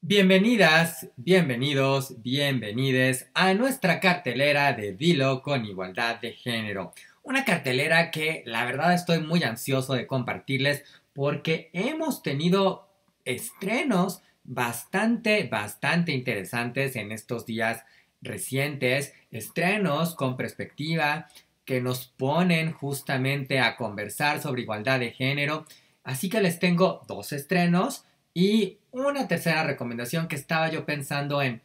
Bienvenidas, bienvenidos, bienvenides a nuestra cartelera de Dilo con Igualdad de Género. Una cartelera que la verdad estoy muy ansioso de compartirles porque hemos tenido estrenos bastante interesantes en estos días recientes. Estrenos con perspectiva que nos ponen justamente a conversar sobre igualdad de género. Así que les tengo dos estrenos. Y una tercera recomendación que estaba yo pensando en,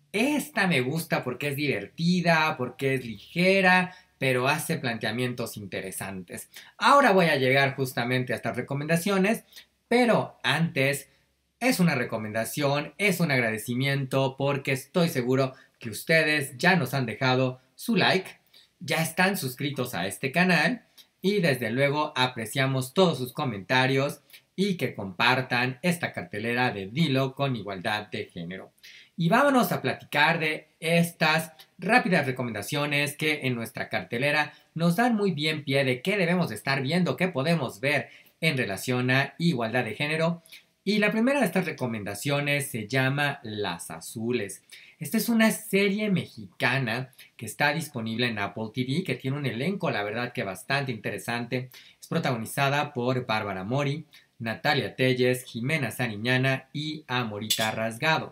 esta me gusta porque es divertida, porque es ligera, pero hace planteamientos interesantes. Ahora voy a llegar justamente a estas recomendaciones, pero antes es una recomendación, es un agradecimiento porque estoy seguro que ustedes ya nos han dejado su like, ya están suscritos a este canal y desde luego apreciamos todos sus comentarios y que compartan esta cartelera de Dilo con Igualdad de Género. Y vámonos a platicar de estas rápidas recomendaciones que en nuestra cartelera nos dan muy bien pie de qué debemos de estar viendo, qué podemos ver en relación a igualdad de género. Y la primera de estas recomendaciones se llama Las Azules. Esta es una serie mexicana que está disponible en Apple TV, que tiene un elenco, la verdad que bastante interesante. Es protagonizada por Bárbara Mori, Natalia Telles, Jimena Sariñana y Amorita Rasgado.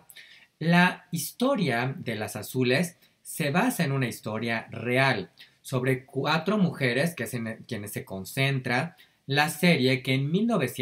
La historia de Las Azules se basa en una historia real sobre cuatro mujeres, que es en quienes se concentra la serie, que en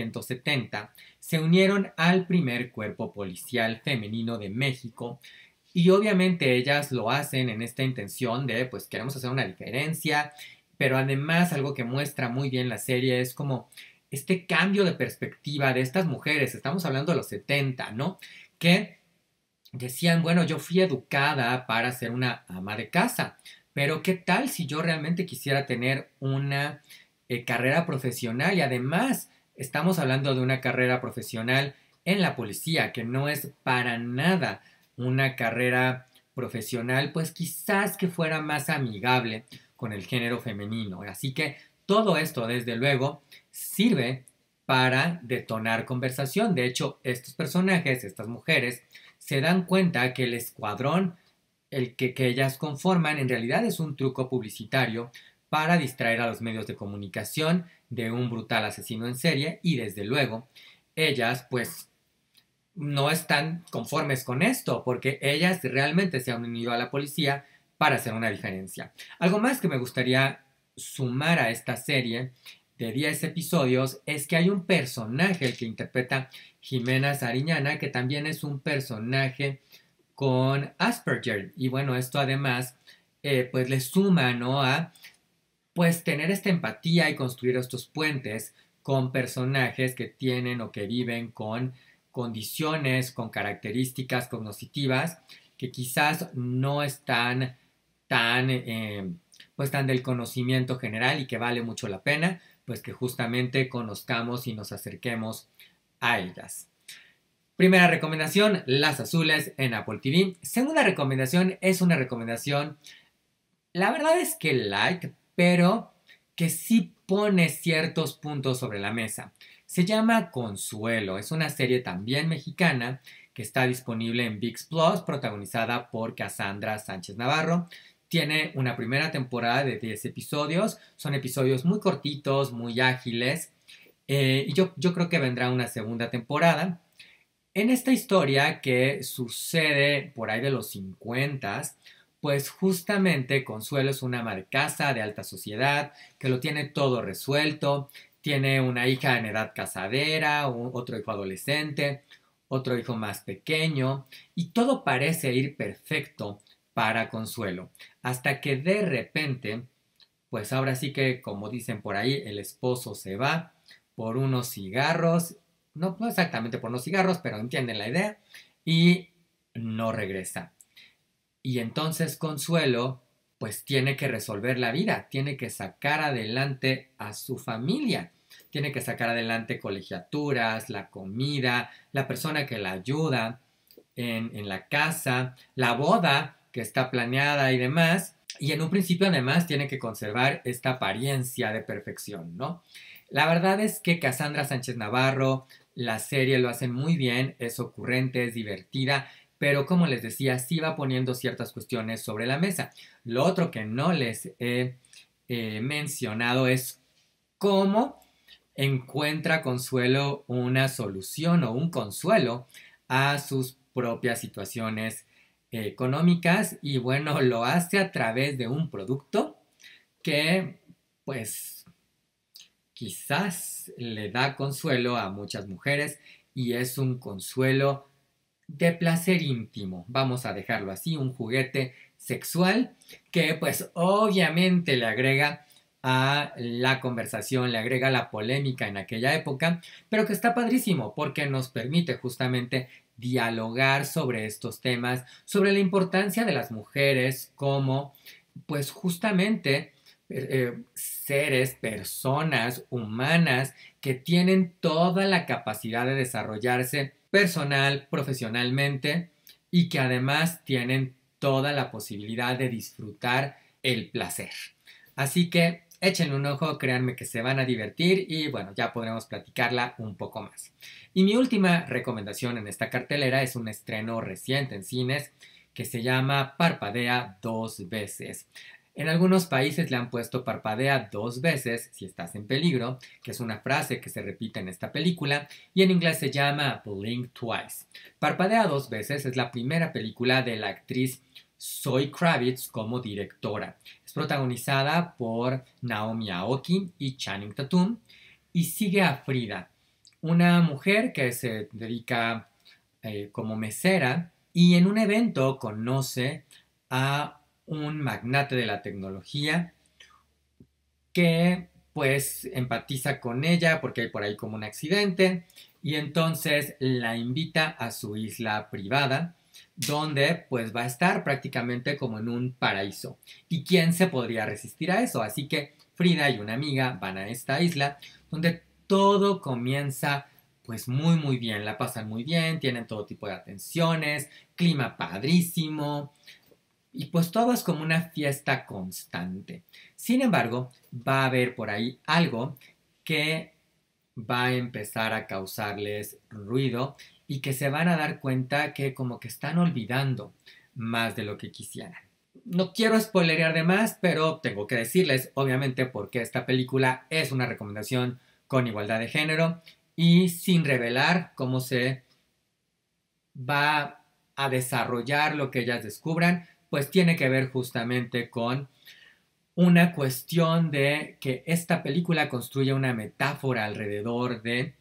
1970 se unieron al primer cuerpo policial femenino de México. Y obviamente ellas lo hacen en esta intención de, pues queremos hacer una diferencia, pero además algo que muestra muy bien la serie es como este cambio de perspectiva de estas mujeres. Estamos hablando de los 70, ¿no? Que decían, bueno, yo fui educada para ser una ama de casa, pero ¿qué tal si yo realmente quisiera tener una carrera profesional? Y además estamos hablando de una carrera profesional en la policía, que no es para nada una carrera profesional, pues quizás que fuera más amigable con el género femenino. Así que todo esto, desde luego, sirve para detonar conversación. De hecho, estos personajes, estas mujeres, se dan cuenta que el escuadrón que ellas conforman en realidad es un truco publicitario para distraer a los medios de comunicación de un brutal asesino en serie y desde luego ellas pues no están conformes con esto porque ellas realmente se han unido a la policía para hacer una diferencia. Algo más que me gustaría sumar a esta serie de 10 episodios es que hay un personaje, el que interpreta Jimena Sariñana, que también es un personaje con Asperger. Y bueno, esto además pues le suma, ¿no? A pues tener esta empatía y construir estos puentes con personajes que tienen o que viven con condiciones, con características cognitivas que quizás no están pues tan del conocimiento general y que vale mucho la pena pues que justamente conozcamos y nos acerquemos a ellas. Primera recomendación, Las Azules en Apple TV. Segunda recomendación es una recomendación, la verdad es que light, pero que sí pone ciertos puntos sobre la mesa. Se llama Consuelo, es una serie también mexicana que está disponible en ViX Plus, protagonizada por Cassandra Sánchez Navarro. Tiene una primera temporada de 10 episodios, son episodios muy cortitos, muy ágiles, y yo creo que vendrá una segunda temporada. En esta historia que sucede por ahí de los 50, pues justamente Consuelo es una ama de casa de alta sociedad que lo tiene todo resuelto, tiene una hija en edad casadera, otro hijo adolescente, otro hijo más pequeño y todo parece ir perfecto para Consuelo, hasta que de repente, pues ahora sí que como dicen por ahí, el esposo se va por unos cigarros, no exactamente por unos cigarros, pero entienden la idea, y no regresa. Y entonces Consuelo pues tiene que resolver la vida, tiene que sacar adelante a su familia, tiene que sacar adelante colegiaturas, la comida, la persona que la ayuda en la casa, la boda que está planeada y demás. Y en un principio además tiene que conservar esta apariencia de perfección, ¿no? La verdad es que Cassandra Sánchez Navarro la serie lo hacen muy bien, es ocurrente, es divertida, pero como les decía, sí va poniendo ciertas cuestiones sobre la mesa. Lo otro que no les he mencionado es cómo encuentra Consuelo una solución o un consuelo a sus propias situaciones económicas y bueno, lo hace a través de un producto que pues quizás le da consuelo a muchas mujeres y es un consuelo de placer íntimo, vamos a dejarlo así, un juguete sexual que pues obviamente le agrega a la conversación, le agrega la polémica en aquella época, pero que está padrísimo porque nos permite justamente dialogar sobre estos temas, sobre la importancia de las mujeres como pues justamente seres, personas humanas que tienen toda la capacidad de desarrollarse personal, profesionalmente y que además tienen toda la posibilidad de disfrutar el placer. Así que échenle un ojo, créanme que se van a divertir y bueno, ya podremos platicarla un poco más. Y mi última recomendación en esta cartelera es un estreno reciente en cines que se llama Parpadea dos veces. En algunos países le han puesto parpadea dos veces si estás en peligro, que es una frase que se repite en esta película, y en inglés se llama Blink Twice. Parpadea dos veces es la primera película de la actriz Zoe Kravitz como directora. Es protagonizada por Naomi Aoki y Channing Tatum y sigue a Frida, una mujer que se dedica como mesera y en un evento conoce a un magnate de la tecnología que pues empatiza con ella porque hay por ahí como un accidente y entonces la invita a su isla privada donde pues va a estar prácticamente como en un paraíso. ¿Y quién se podría resistir a eso? Así que Frida y una amiga van a esta isla donde todo comienza pues muy bien, la pasan muy bien, tienen todo tipo de atenciones, clima padrísimo, y pues todo es como una fiesta constante. Sin embargo, va a haber por ahí algo que va a empezar a causarles ruido y que se van a dar cuenta que como que están olvidando más de lo que quisieran. No quiero spoilerear de más, pero tengo que decirles, obviamente, porque esta película es una recomendación con igualdad de género y sin revelar cómo se va a desarrollar lo que ellas descubran, pues tiene que ver justamente con una cuestión de que esta película construye una metáfora alrededor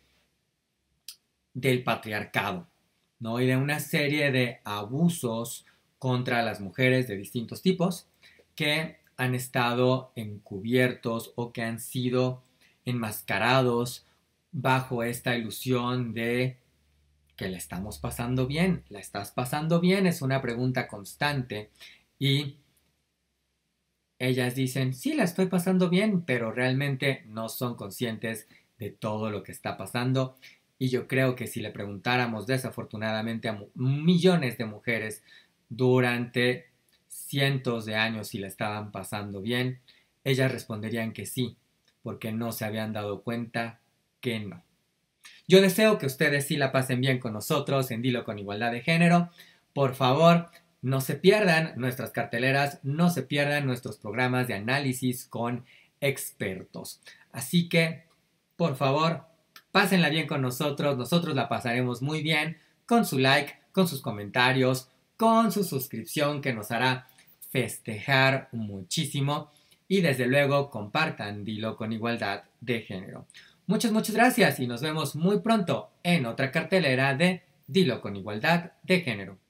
del patriarcado, ¿no? Y de una serie de abusos contra las mujeres de distintos tipos que han estado encubiertos o que han sido enmascarados bajo esta ilusión de que la estamos pasando bien. ¿La estás pasando bien? Es una pregunta constante y ellas dicen, sí, la estoy pasando bien, pero realmente no son conscientes de todo lo que está pasando. Y yo creo que si le preguntáramos desafortunadamente a millones de mujeres durante cientos de años si la estaban pasando bien, ellas responderían que sí, porque no se habían dado cuenta que no. Yo deseo que ustedes sí la pasen bien con nosotros en Dilo con Igualdad de Género. Por favor, no se pierdan nuestras carteleras, no se pierdan nuestros programas de análisis con expertos. Así que, por favor, pásenla bien con nosotros. Nosotros la pasaremos muy bien con su like, con sus comentarios, con su suscripción que nos hará festejar muchísimo. Y desde luego, compartan Dilo con Igualdad de Género. Muchas gracias y nos vemos muy pronto en otra cartelera de Dilo con Igualdad de Género.